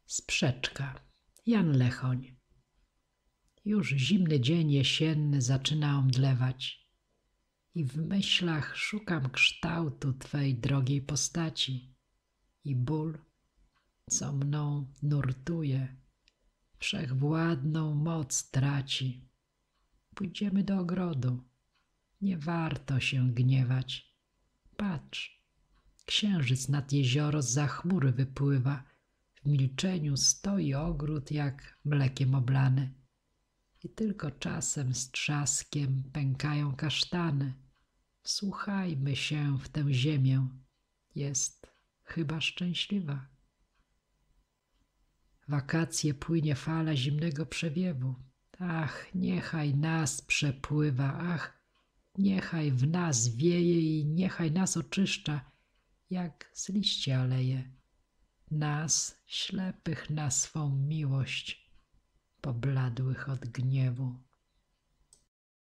Sprzeczka. Jan Lechoń. Już zimny dzień jesienny zaczyna omdlewać i w myślach szukam kształtu Twej drogiej postaci i ból, co mną nurtuje, wszechwładną moc traci. Pójdziemy do ogrodu, nie warto się gniewać. Patrz, księżyc nad jezioro zza chmury wypływa, w milczeniu stoi ogród jak mlekiem oblany. I tylko czasem z trzaskiem pękają kasztany. Wsłuchajmy się w tę ziemię, jest chyba szczęśliwa. Wakacje płynie fala zimnego przewiewu. Ach, niechaj nas przepływa, ach, niechaj w nas wieje i niechaj nas oczyszcza, jak z liści aleje. Nas, ślepych na swą miłość, pobladłych od gniewu.